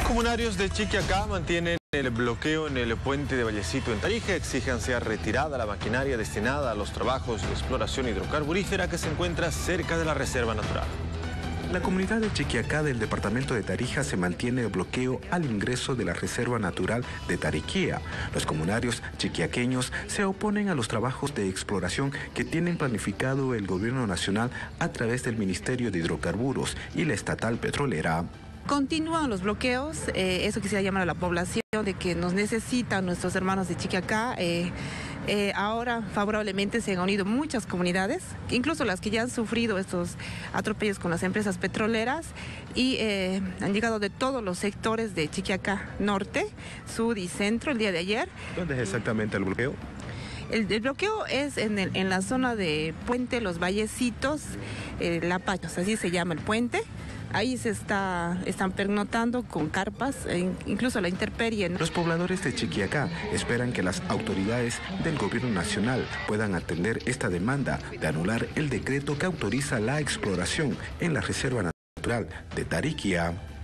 Comunarios de Chiquiacá mantienen el bloqueo en el puente de Vallecito en Tarija. Exigen sea retirada la maquinaria destinada a los trabajos de exploración hidrocarburífera que se encuentra cerca de la reserva natural. La comunidad de Chiquiacá del departamento de Tarija se mantiene el bloqueo al ingreso de la reserva natural de Tariquía. Los comunarios chiquiaqueños se oponen a los trabajos de exploración que tienen planificado el gobierno nacional a través del Ministerio de Hidrocarburos y la estatal petrolera. Continúan los bloqueos, eso quisiera llamar a la población de que nos necesitan nuestros hermanos de Chiquiacá. Ahora favorablemente se han unido muchas comunidades, incluso las que ya han sufrido estos atropellos con las empresas petroleras y han llegado de todos los sectores de Chiquiacá, norte, sur y centro el día de ayer. ¿Dónde es exactamente el bloqueo? El bloqueo es en la zona de Puente Los Vallecitos, La Pachos, así se llama el puente. Ahí están pernotando con carpas, incluso la intemperie. Los pobladores de Chiquiacá esperan que las autoridades del gobierno nacional puedan atender esta demanda de anular el decreto que autoriza la exploración en la reserva natural de Tariquía.